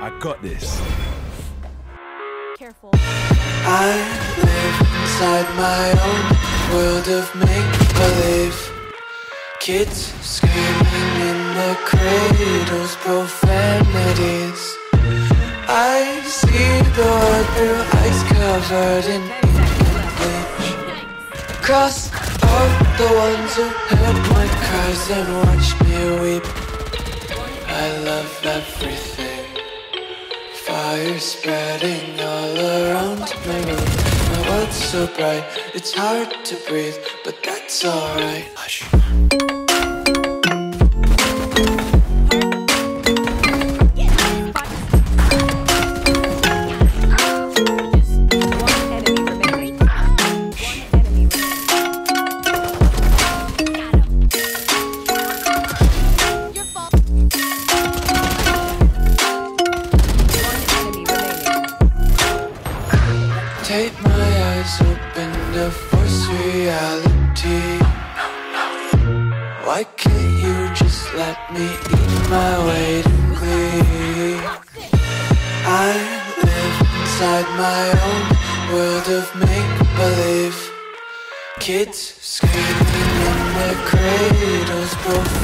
I got this. Careful. I live inside my own world of make-believe. Kids screaming in the cradles, profanities. I see the world through ice covered in bleach. Cross out the ones who heard my cries and watched me weep. I love everything. Fire spreading all around my room. My world's so bright, it's hard to breathe, but that's alright. Hush. Take my eyes open to force reality. Why can't you just let me eat my weight in glee? I live inside my own world of make-believe. Kids screaming in their cradles,